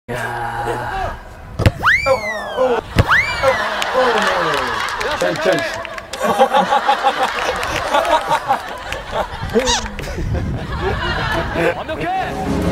야. 완벽해.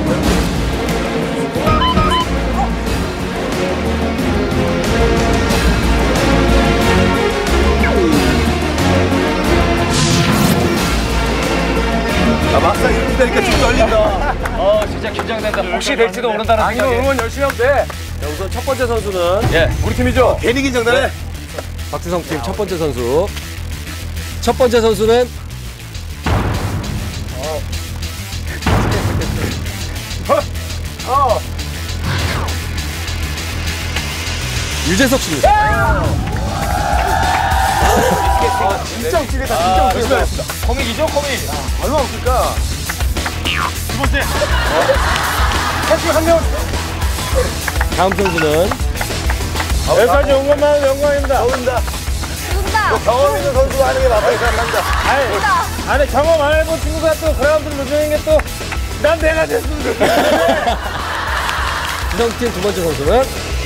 막상 이렇게 되니까 좀 떨린다. 진짜 긴장된다. 혹시 될지도 모른다는 아니면 생각에. 응원 열심히 하면 돼. 자, 우선 첫 번째 선수는 예. 우리 팀이죠? 괜히 긴장되네. 박주성 팀 첫 번째 선수. 첫 번째 선수는 유재석 씨입니다. 진짜 웃기겠다. 진짜 웃기겠다. 코믹이죠, 코믹. 얼마 웃길까? 두 번째. 사실 한 명. 다음 선수는 여기까지 온 것만 하면 영광입니다. 더운다. 누군다? 경험 있는 선수가 하는 게 맞다, 이 남자. 아니 경험 안 해본 친구가 또 그라운드를 누르는 게 또 난 내가 됐으면 좋겠어. 주성팀 두 번째 선수는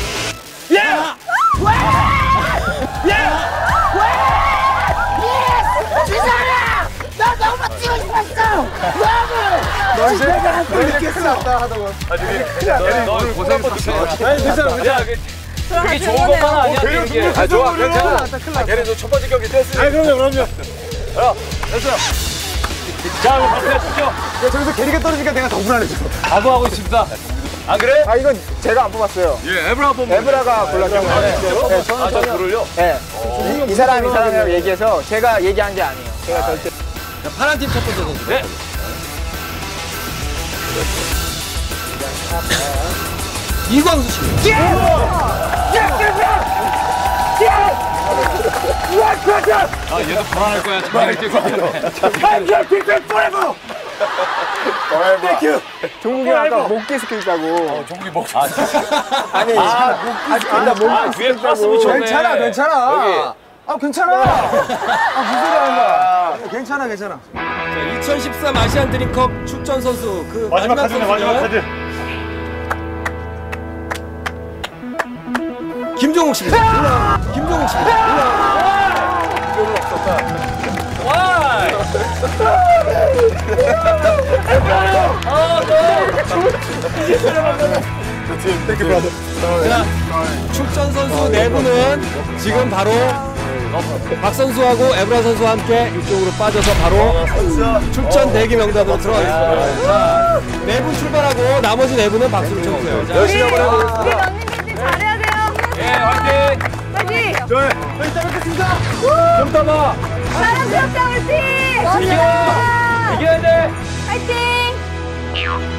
주성아! 나 너무 뛰고 싶었어! 너 이제 큰일 났다 하다가. 너 고생 많다. 아니, 괜찮아. 야, 그게 좋은 것만 아니야. 걔는 이게. 정말 좋아, 괜찮아. 걔네도 첫 번째 경기 됐으니까. 아니 그럼요. 됐어요. 자, 그럼 박수 해주시죠. 야, 저기서 게리가 떨어지니까 내가 더 불안해져. 각오하고 있습니다. 안 그래? 아, 이건 제가 안 뽑았어요. 예, 에브라 뽑 에브라가 골랐던 건데. 저 불을요? 네. 이 사람이라고 얘기해서 제가 얘기한 게 아니에요. 제가 절대. 자, 파란 팀 첫 번째 선수. 네. 이광수 씨입니다. 아, 얘도 불안할 거야. 자기를 뛰고 있는데. 종국이 아까 목기 스킬다고. 종국이 목. 아니, 나 목기 뒤에 가슴이 좋네. 괜찮아. 여기. 아, 괜찮아. 아, 무슨 소리 하는 거야. 괜찮아. 자, 2013 아시안 드림컵 출전 선수 그 마지막 카드네, 마지막 카드. 김종욱 씨입니다. 김종욱 씨입니다. 와이. 자, 출전 선수 네 분은 지금 바로 박 선수하고 에브라 선수와 함께 이쪽으로 빠져서 바로 출전 대기 명단으로 들어가겠습니다. 자, 네 분 출발하고 나머지 네 분은 박수를 쳐주세요. 자, 열심히 한번 해보겠습니다. 우리 언니들 잘해야 돼요. 예, 화이팅. 화이팅! 저 이따 뵙겠습니다. 좀 떠봐. 사랑스럽다 우리 팀! 이겨야 돼. 화이팅!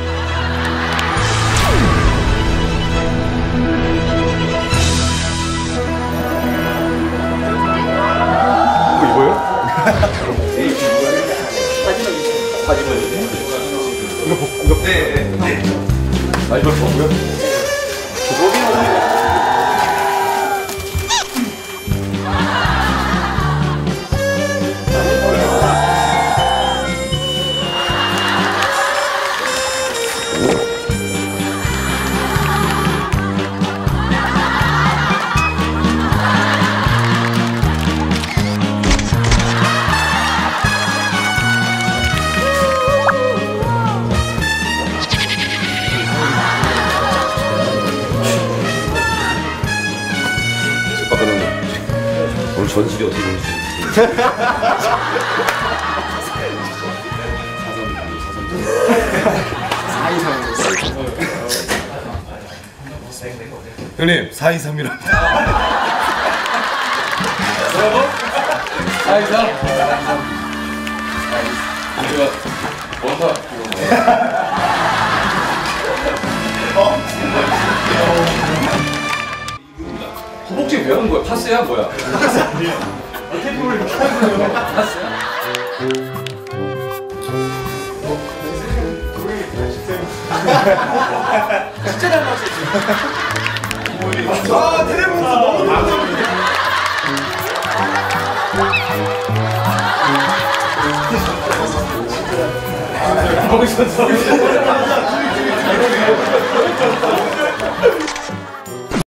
오늘 전술이 어떻게 보는지. 형님, 4-2-3이랍니다. 여러분, 4-2-3. 우리가 원타. 허벅지 배운 거야? 파스야 뭐야? 테이프를 이렇게 하는 거야? 파스야? 진짜 닮았어. 아, 테레비에서 너무 닮았어. 거기서